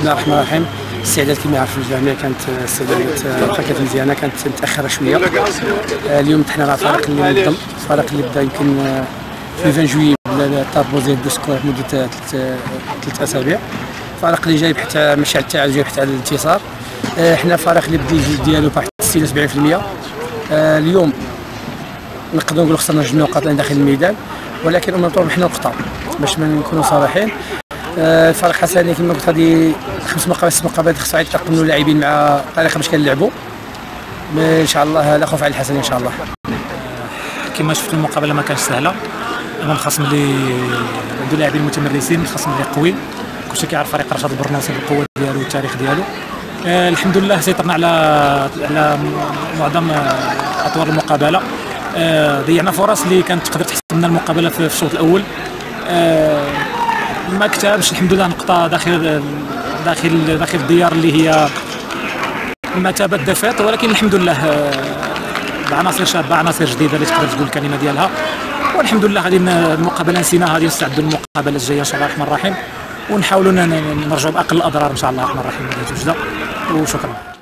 الله الرحمن الرحيم. الاستعداد كما يعرف الجميع كانت استعدادات واخا كانت مزيانه، كانت متاخره شويه. اليوم تحنا مع فريق اللي منظم، الفريق اللي بدا يمكن في 20 جويي بدا طابو زي دو سكور لمده 3 اسابيع. الفريق اللي جاي بحث على مشاعر التعاون، جاي بحث على الانتصار. حنا فريق اللي بدا الجهد ديالو بواحد 76%. اليوم نقدروا نقولوا خسرنا 2 نقاط داخل الميدان، ولكن امام حنا نقطه باش ما نكونوا صريحين. الفريق حسني كما قلت غادي 5 مقابلات خصو يتقنوا اللاعبين مع الطريقه باش كنلعبوا. ان شاء الله لا خوف على الحسن ان شاء الله. كما شفت المقابله ما كانش سهله امام خصم اللي عنده لاعبين متمرسين، خصم اللي قوي. كلشي كيعرف فريق رشاد البرناصي بالقوه ديالو والتاريخ ديالو. الحمد لله سيطرنا على معظم اطوار المقابله. ضيعنا فرص اللي كانت تقدر تحسم لنا المقابله في الشوط الاول. ما كتبش الحمد لله نقطه داخل الديار اللي هي المثابه دفات، ولكن الحمد لله بعناصر شابه، عناصر جديده اللي تقدر تقول الكلمه ديالها. والحمد لله غادي المقابله نسيناها، غادي نستعدوا للمقابله الجايه ان شاء الله الرحمن الرحيم، ونحاولوا نرجعوا باقل الاضرار ان شاء الله الرحمن الرحيم. وشكرا.